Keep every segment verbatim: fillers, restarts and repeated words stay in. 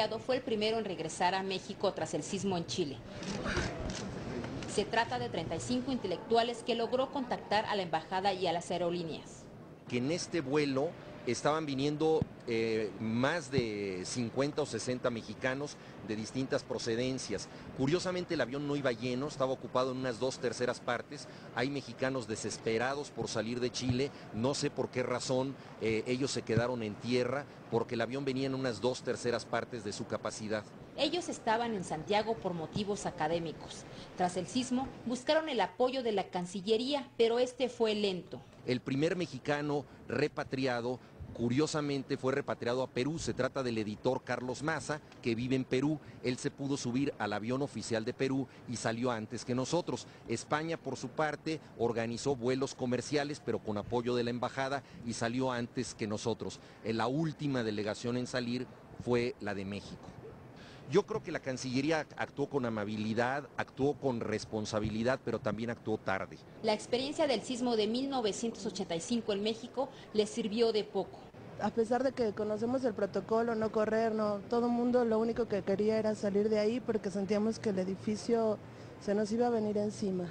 repatriado fue el primero en regresar a México tras el sismo en Chile. Se trata de treinta y cinco intelectuales que logró contactar a la embajada y a las aerolíneas. Que en este vuelo estaban viniendo eh, más de cincuenta o sesenta mexicanos de distintas procedencias. Curiosamente el avión no iba lleno, estaba ocupado en unas dos terceras partes. Hay mexicanos desesperados por salir de Chile, no sé por qué razón eh, ellos se quedaron en tierra, porque el avión venía en unas dos terceras partes de su capacidad. Ellos estaban en Santiago por motivos académicos. Tras el sismo, buscaron el apoyo de la Cancillería, pero este fue lento. El primer mexicano repatriado, curiosamente, fue repatriado a Perú. Se trata del editor Carlos Maza, que vive en Perú. Él se pudo subir al avión oficial de Perú y salió antes que nosotros. España, por su parte, organizó vuelos comerciales, pero con apoyo de la embajada, y salió antes que nosotros. La última delegación en salir fue la de México. Yo creo que la Cancillería actuó con amabilidad, actuó con responsabilidad, pero también actuó tarde. La experiencia del sismo de mil novecientos ochenta y cinco en México les sirvió de poco. A pesar de que conocemos el protocolo, no correr, no, todo el mundo lo único que quería era salir de ahí porque sentíamos que el edificio se nos iba a venir encima.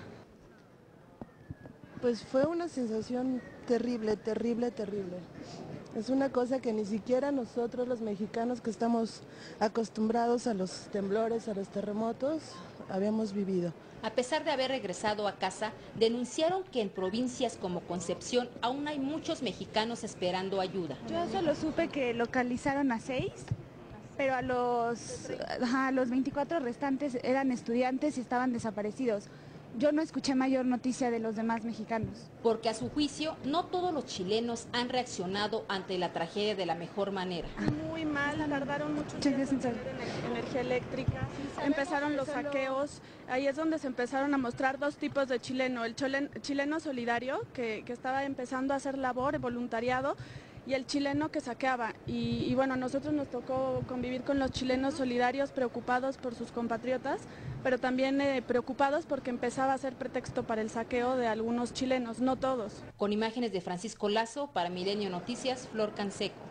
Pues fue una sensación terrible, terrible, terrible. Es una cosa que ni siquiera nosotros los mexicanos que estamos acostumbrados a los temblores, a los terremotos, habíamos vivido. A pesar de haber regresado a casa, denunciaron que en provincias como Concepción aún hay muchos mexicanos esperando ayuda. Yo solo supe que localizaron a seis, pero a los, a los veinticuatro restantes eran estudiantes y estaban desaparecidos. Yo no escuché mayor noticia de los demás mexicanos. Porque a su juicio, no todos los chilenos han reaccionado ante la tragedia de la mejor manera. Muy mal, tardaron mucho tiempo en tener energía eléctrica, empezaron los saqueos, ahí es donde se empezaron a mostrar dos tipos de chileno, el chileno solidario, que, que estaba empezando a hacer labor, voluntariado, y el chileno que saqueaba. Y, y bueno, a nosotros nos tocó convivir con los chilenos solidarios preocupados por sus compatriotas, pero también eh, preocupados porque empezaba a ser pretexto para el saqueo de algunos chilenos, no todos. Con imágenes de Francisco Lazo, para Milenio Noticias, Flor Canseco.